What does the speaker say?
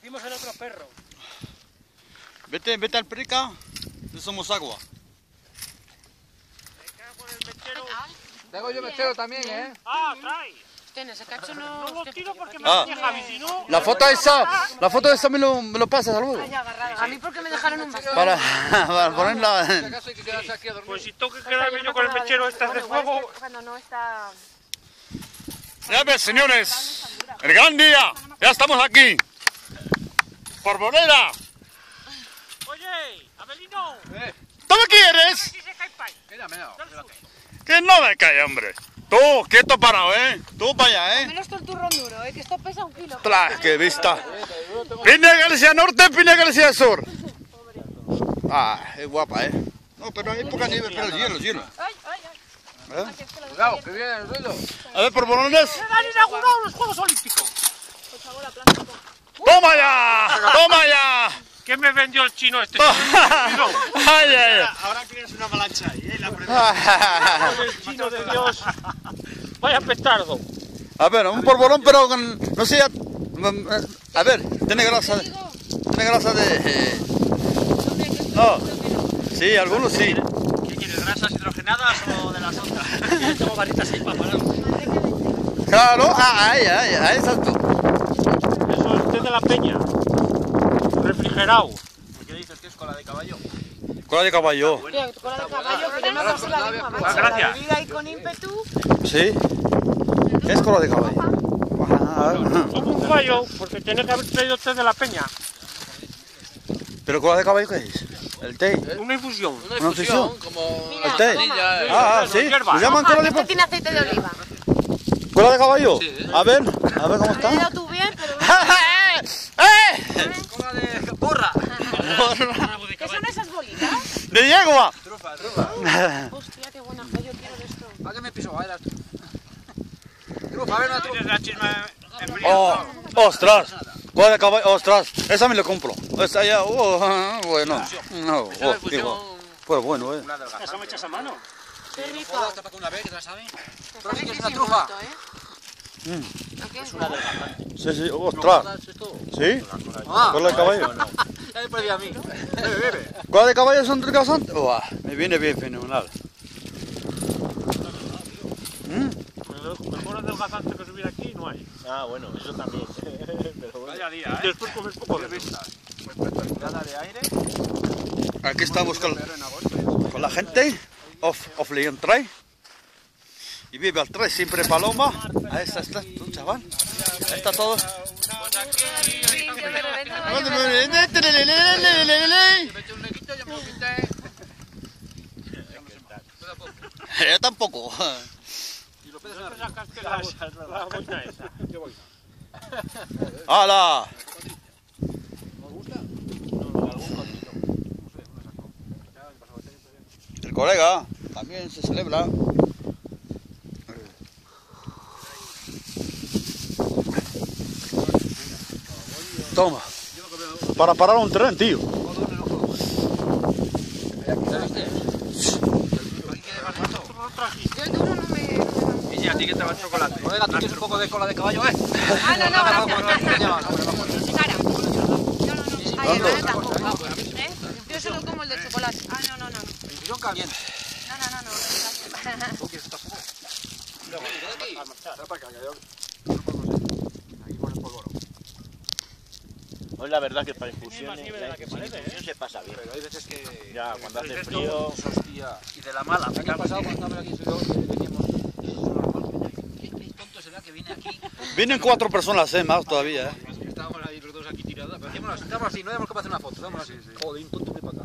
Metimos el otro perro. Vete al Prica, que somos agua. Me cago en el mechero. Tengo yo mechero también, ¿eh? Ah, trae. Ten, ese cacho no... No lo tiro porque me Ah. daña Javi, si no... La foto esa me lo pasas luego. A mí porque me dejaron un vaso. Para ponerla. Si acaso hay que quedarse aquí a dormir. Pues si tengo que quedarme yo con el mechero este de fuego... Cuando no está... Ya ves, señores, el gran día. Ya estamos aquí. Borbonera. Oye, Abelino. ¿Tú me quieres? Si se cae pay. Mira, Que no me cae, hombre. Tú, quieto parado, Tú para allá, Menos el turrón duro, que esto pesa 1 kilo. ¡Tras, qué vista! Pine Galicia Norte, Pine Galicia Sur. Ah, es guapa, No, pero hay poca nieve, pero el hielo. Ay, ay, ay. Cuidado, que viene el ruido. A ver, por bolones. Se han inaugurado los Juegos Olímpicos. ¡Toma ya! ¿Qué me vendió el chino este? ¡Ay! Ahora tienes una avalancha ahí, la El chino de Dios. Vaya petardo. A ver, un polvorón, pero con, no sé, a ver, tiene grasa de... No, sí, algunos sí. ¿Qué quieres, grasas hidrogenadas o de las otras? Tengo barritas ahí para parar. Claro, ahí estás tú. Eso es té de la peña. Refrigerado. ¿Qué dices que es cola de caballo? Cola de caballo. Tío, cola de caballo, que yo me pasé la misma, macho. Gracias. La bebida ahí con ímpetu. Sí. ¿Qué es cola de caballo? Como un fallo, porque tenía que haber traído té de la peña. ¿Pero cola de caballo qué es? ¿El té? Una infusión. Una ¿Una infusión, infusión? como... Mira, ¿El té? toma. Sí. hierba. ¿Lo llaman cola de Este tiene aceite de oliva. ¿Cola de caballo? A ver cómo Me he está. dado tú bien, pero... Cola de borra. ¿Qué son esas bolitas? ¡De yegua! Trufa. Hostia, qué buena. Yo quiero de esto. ¿Para qué me piso bailas? Trufa, a ver una trufa. Tienes la chisma en frío. Oh, ostras, cola de caballo, ostras, esa me la compro. Esa ya, bueno, no, qué bueno. Pues bueno, ¿Eso me echas a mano? Qué rico. Joder, tapa con una vez, que te la sabe. Pero sí que es una Riquísimo trufa. esto, ¿eh? ¿A qué? Sí, ostras, ¿sí? Cola de caballo. Ya me perdí a mí. ¿Cola de caballo son ricas antes? Me viene bien, fenomenal. Mejor adelgazante que subir aquí no hay. Ah, bueno, eso también. Pero bueno. Vaya día, Y después comes poco de eso. Nada de aire. Aquí estamos con la gente, off León trae. Y vive al 3, siempre Paloma. Ahí está tú, chaval. Ahí está todo. Yo tampoco. La boina esa. ¡Hala! El colega también se celebra. Toma. Para parar un tren, tío. Yo el duro no me... Y a ti que te va el chocolate. Joder, tú tienes un poco de cola de caballo, Ah, no, gracias. Cara. No. Ay, el tampoco. Yo solo como el de chocolate. Ah, no. Infusión caliente. No. Gracias. ¿Tú quieres esta sopa? Hoy la verdad que para Tiene infusión más nieve de la que parece, se pasa bien. Pero hay veces que... Ya, cuando hace esto- frío... Hostia. Y de la mala. El año pasado cuando estaba aquí en Ciudad veníamos... ¿Qué tonto será que viene aquí? Vienen 4 personas, más todavía, Estábamos ahí los dos aquí tirados. Pero estábamos así, no habíamos capaz de hacer una foto. Estábamos así. Joder, un tonto me